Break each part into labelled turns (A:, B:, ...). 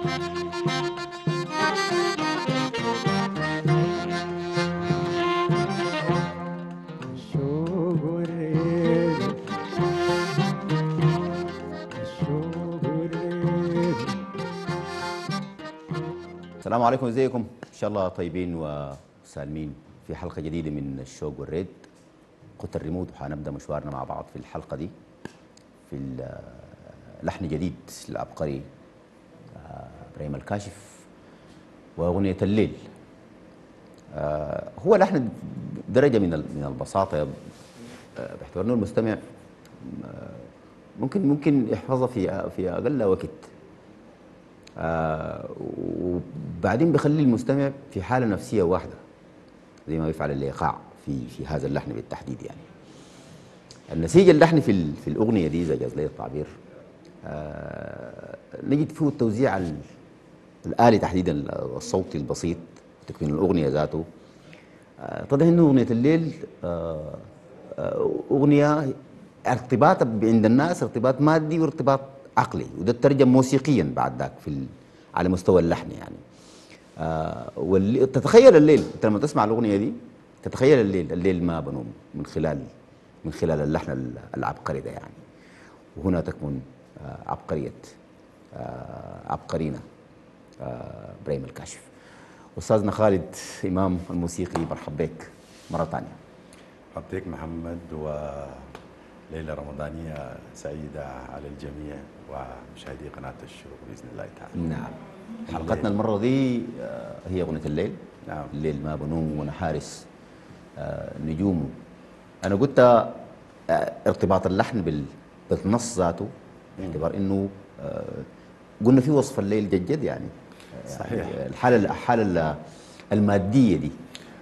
A: السلام عليكم، ازيكم؟ ان شاء الله طيبين وسالمين في حلقه جديده من الشوق والريد. قلت الريموت وحنبدا مشوارنا مع بعض في الحلقه دي في لحن جديد للعبقري ابراهيم الكاشف واغنيه الليل. هو لحن درجه من البساطه، باعتبار انه المستمع ممكن يحفظها في اقل وقت. وبعدين بيخلي المستمع في حاله نفسيه واحده زي ما يفعل الايقاع في هذا اللحن بالتحديد. يعني النسيج اللحني في الاغنيه دي اذا جاز لي التعبير نجد فيه التوزيع الالي تحديدا الصوتي البسيط تكوين الاغنيه ذاته. اتضح انه اغنيه الليل اغنيه ارتباط عند الناس ارتباط مادي وارتباط عقلي، وده الترجم موسيقيا بعد ذاك على مستوى اللحن. يعني تتخيل الليل، انت لما تسمع الاغنيه دي تتخيل الليل ما بنوم من خلال اللحن العبقري ده. يعني وهنا تكمن عبقريه عبقرينا ابراهيم الكاشف. استاذنا خالد امام الموسيقي، مرحب بك مره ثانيه.
B: مرحبا بك محمد، وليله رمضانيه سعيده على الجميع ومشاهدي قناه الشروق باذن الله تعالى.
A: نعم، حلقتنا المره دي هي اغنيه الليل.
B: نعم.
A: الليل ما بنوم وانا حارس نجومه. انا قلت ارتباط اللحن بالنص ذاته، باعتبار انه قلنا في وصف الليل جد يعني.
B: صحيح.
A: الحاله الماديه دي.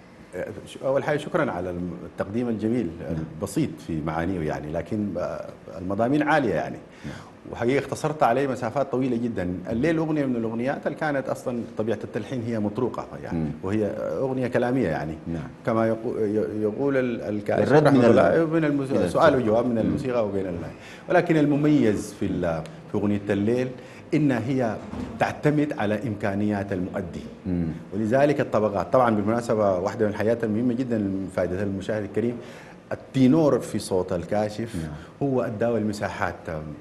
B: اول حاجه شكرا على التقديم الجميل البسيط في معانيه يعني، لكن المضامين عاليه يعني. وحقيقه اختصرت عليه مسافات طويله جدا. الليل اغنيه من الاغنيات اللي كانت اصلا طبيعه التلحين هي مطروقه يعني، وهي اغنيه كلاميه يعني. كما يقول الكاتب رحمه الله من السؤال والجواب من الموسيقى وبين الله. ولكن المميز في اغنيه الليل إنها هي تعتمد على إمكانيات المؤدي. ولذلك الطبقات طبعا بالمناسبة واحدة من الحاجات المهمة جدا لفائدة المشاهد الكريم، التينور في صوت الكاشف هو أداه المساحات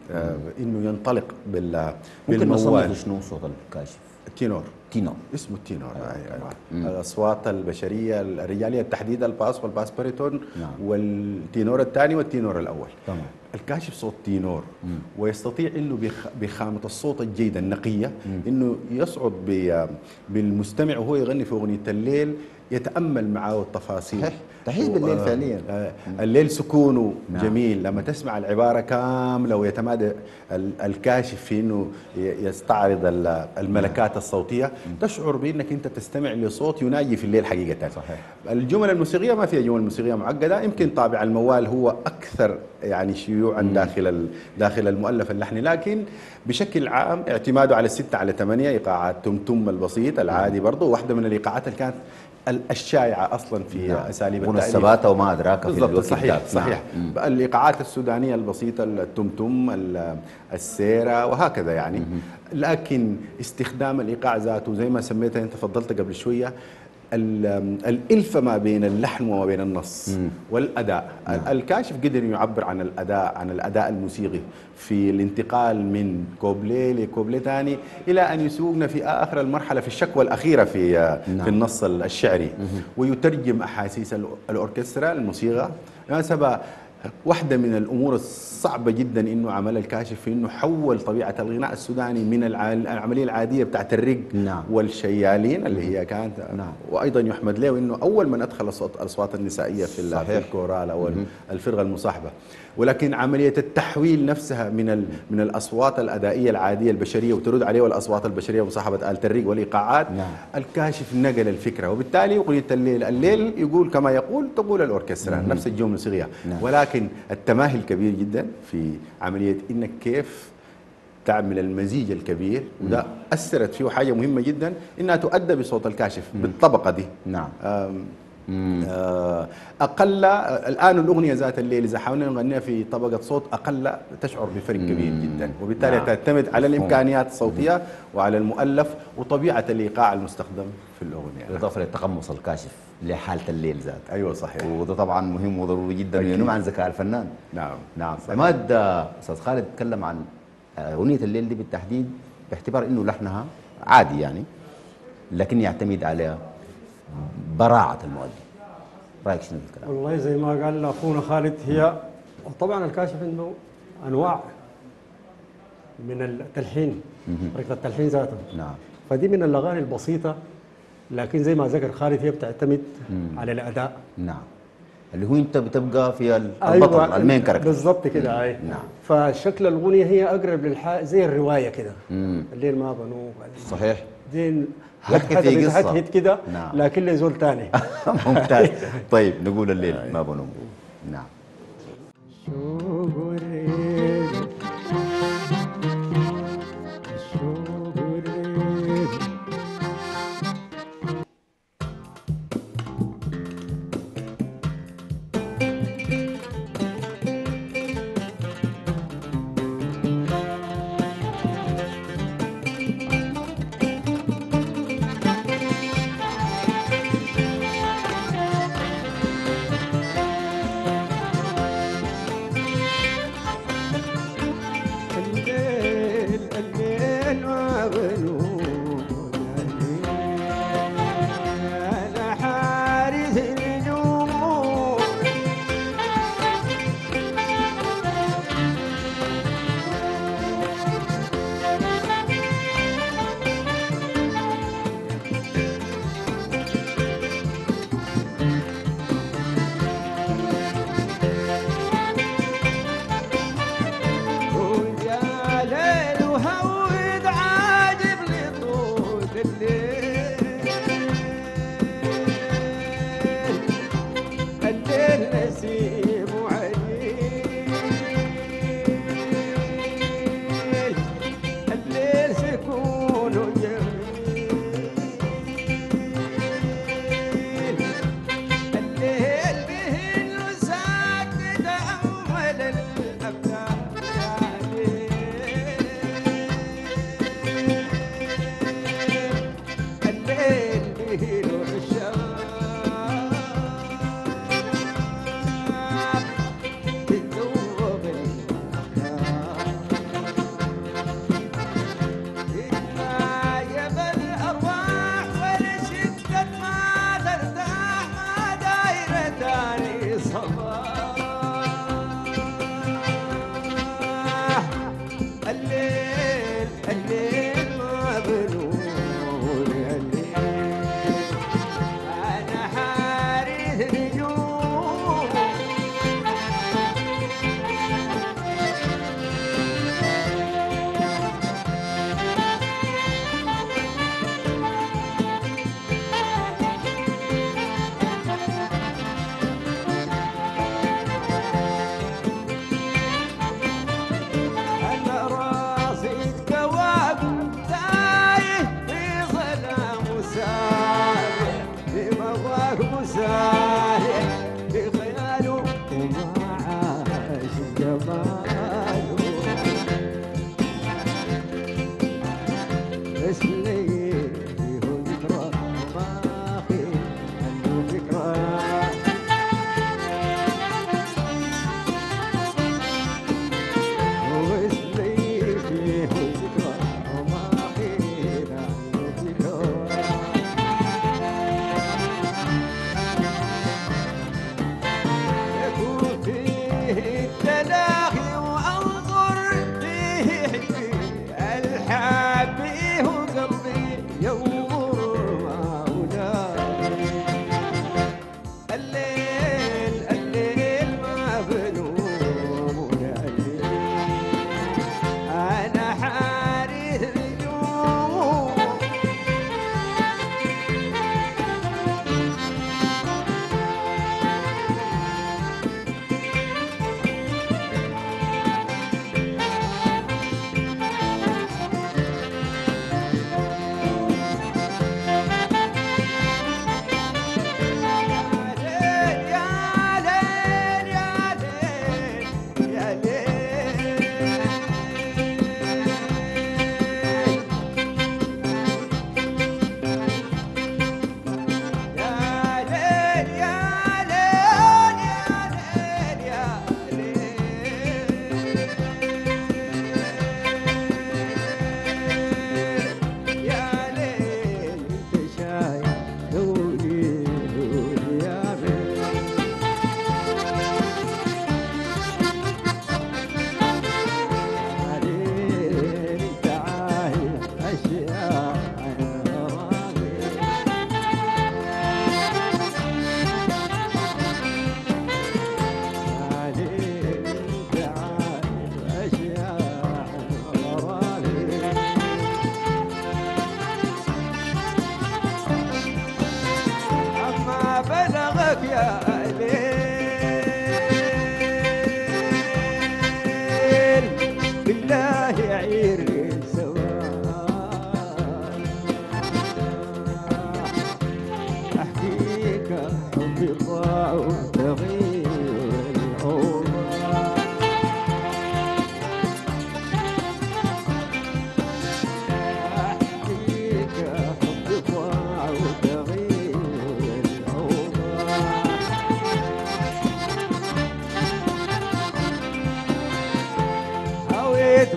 B: إنه ينطلق بالموال.
A: ممكن نصنف شنو صوت الكاشف؟
B: التينور. اسمه التينور. الاصوات البشريه الرجاليه تحديدا الباس والباس باريتون. والتينور الثاني والتينور الاول.
A: تمام.
B: الكاشف صوت تينور، ويستطيع انه بخامه الصوت الجيده النقيه انه يصعد بالمستمع وهو يغني في اغنيه الليل، يتامل معه التفاصيل.
A: تحس بالليل فعليا.
B: الليل سكونه جميل. لما تسمع العباره كامله ويتمادى الكاشف في انه يستعرض الملكات الصوتيه، تشعر بانك انت تستمع لصوت يناجي في الليل حقيقه.
A: صحيح.
B: الجمل الموسيقيه ما فيها جمل موسيقيه معقده، يمكن طابع الموال هو اكثر يعني شيوعا داخل المؤلف اللحني، لكن بشكل عام اعتماده على 6/8 ايقاعات تم البسيط العادي. برضه واحده من الايقاعات اللي كانت الشائعه اصلا في اساليب التاليف.
A: الثباتة وما ادراك في الوقت.
B: صحيح. الايقاعات السودانيه البسيطه، التمتم، السيره وهكذا يعني. لكن استخدام الايقاع ذاته زي ما سميتها انت، فضلت قبل شويه، الألفة ما بين اللحن وما بين النص والأداء. الكاشف قدر يعبر عن الأداء الموسيقي في الانتقال من كوبليه لكوبليه ثاني إلى أن يسوقنا في آخر المرحلة في الشكوى الأخيرة في النص الشعري، ويترجم أحاسيس الأوركسترا الموسيقى. بالمناسبة واحدة من الأمور الصعبة جدا إنه عمل الكاشف في إنه حول طبيعة الغناء السوداني من العملية العادية بتاعت الرق والشيالين اللي هي كانت. وأيضا يحمد له إنه أول من أدخل الأصوات النسائية في الكورال أو الفرقة المصاحبة. ولكن عملية التحويل نفسها من الأصوات الأدائية العادية البشرية وترد عليه والأصوات البشرية ومصاحبة آلة الرق والإيقاعات. الكاشف نقل الفكرة، وبالتالي أغنية الليل يقول كما تقول الأوركسترا نفس الجملة الموسيقية. ولكن التماهي الكبير جدا في عملية إنك كيف تعمل المزيج الكبير، وده أثرت فيه حاجة مهمة جدا إنها تؤدى بصوت الكاشف بالطبقة دي. اقل الان الاغنيه ذات الليل اذا حاولنا نغنيها في طبقه صوت اقل تشعر بفرق كبير جدا، وبالتالي
A: نعم.
B: تعتمد على
A: مفهوم.
B: الامكانيات الصوتيه وعلى المؤلف وطبيعه الايقاع المستخدم في الاغنيه.
A: بالاضافه للتقمص الكاشف لحاله الليل ذات.
B: ايوه صحيح.
A: وده طبعا مهم وضروري جدا،
B: أكيد.
A: وينم عن ذكاء الفنان.
B: نعم
A: نعم.
B: صحيح.
A: عماد، استاذ خالد تكلم عن اغنيه الليل دي بالتحديد باعتبار انه لحنها عادي يعني، لكن يعتمد على براعه المؤدي. رايك شنو في الكلام؟
C: والله زي ما قال اخونا خالد، هي طبعا الكاشف عنده انواع من التلحين، طريقه التلحين ذاته.
A: نعم.
C: فدي من الاغاني البسيطه، لكن زي ما ذكر خالد هي بتعتمد على الاداء.
A: نعم. اللي هو انت بتبقى في البطل،
C: أيوة،
A: المين كاركتر.
C: بالضبط كده. اي
A: نعم.
C: فشكل الاغنيه هي اقرب زي الروايه كده. الليل ما بنوه
A: صحيح.
C: دي
A: يحكي في قصة.
C: هتهت كده،
A: نعم.
C: لكن لزول ثاني.
A: ممتاز. طيب نقول الليل ما بنوم. نعم.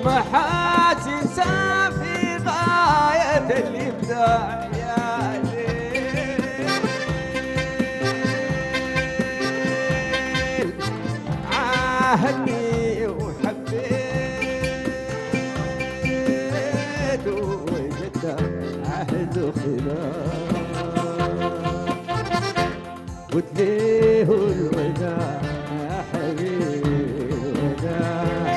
D: محاسن سافي غاية الإبداع يا ليل عاهدني وحبيت وجدت عهد خلاف قلت ليه الوداع يا حبيبي الوداع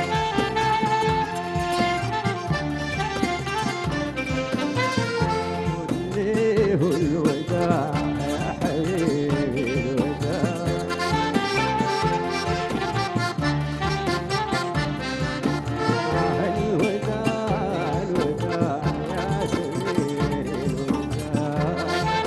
D: قلت ليه الوداع يا حبيبي الوداع الوداع الوداع يا سمير الوداع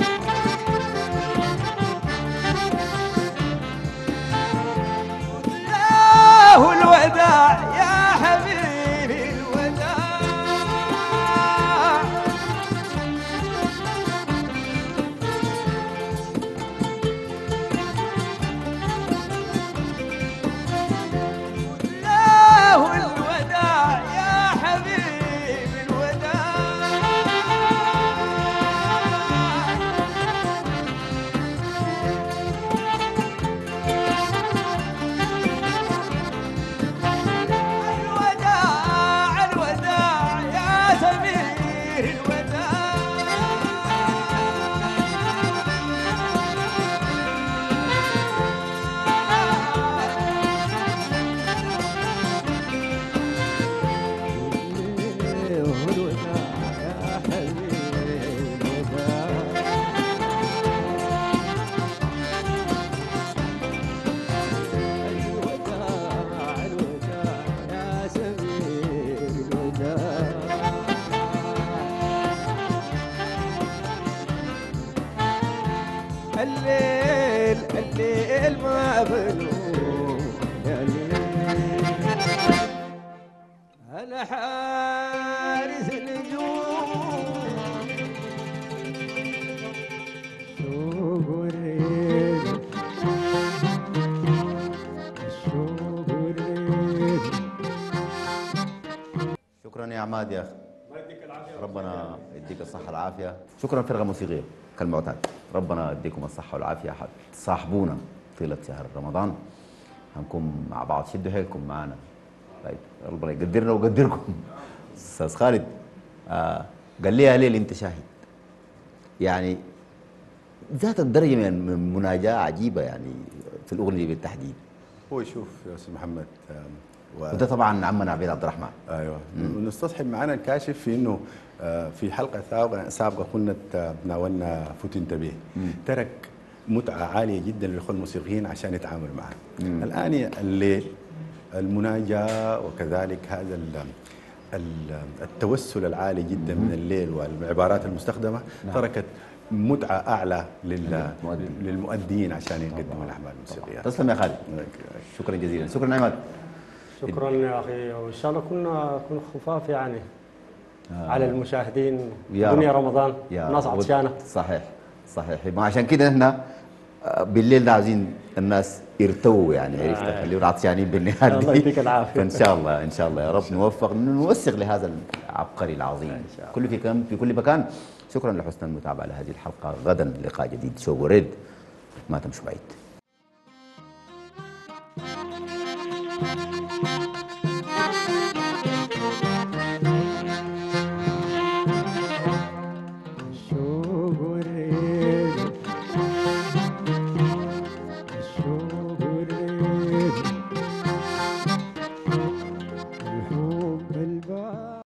D: له الوداع يا حبيبي الوداع له الوداع يا حبيبي الوداع الوداع الوداع يا سمير الوداع الوداع يا حبيبي الوداع الوداع الوداع يا سمير الوداع الليل الليل ما بنوم يا الليل أنا حارس نجوم شوق الريح شوق الريح
A: شكرا يا عماد يا اخي، ربنا يديك الصحة والعافية. شكرا فرقة موسيقية كالمعتاد، ربنا يديكم الصحة والعافية. صاحبونا طيلة شهر رمضان، هنكون مع بعض. شدوا حيلكم معنا، طيب ربنا يقدرنا ويقدركم. استاذ خالد قال لي يا ليل انت شاهد، يعني ذات الدرجة من المناجاة عجيبة يعني في الأغنية بالتحديد.
B: هو شوف يا استاذ محمد
A: وده طبعا عمنا عبيد عبد الرحمن.
B: ايوه نستصحب معنا الكاشف في انه في حلقه سابقه كنا تناولنا فوت انتبه، ترك متعه عاليه جدا للاخوه الموسيقيين عشان يتعاملوا معها. الان الليل المناجاه وكذلك هذا التوسل العالي جدا من الليل والعبارات المستخدمه تركت متعه اعلى للمؤدين عشان يقدموا الاعمال الموسيقيه.
A: تسلم يا خالد، شكرا جزيلا. شكرا عماد.
C: شكرا يا اخي، وان شاء الله كنا خفاف يعني على المشاهدين. دنيا رمضان ناس عطشانه.
A: صحيح صحيح، ما عشان كده احنا بالليل ده عايزين الناس يرتووا يعني، عرفت خليهم عطشانين بالنهار.
C: الله يديك العافيه.
A: فان شاء الله ان شاء الله يا رب نوفق نوثق لهذا العبقري العظيم في كل مكان. شكرا لحسن المتابعه لهذه الحلقه. غدا لقاء جديد شو ورد، ما تمشوا بعيد.
D: شوق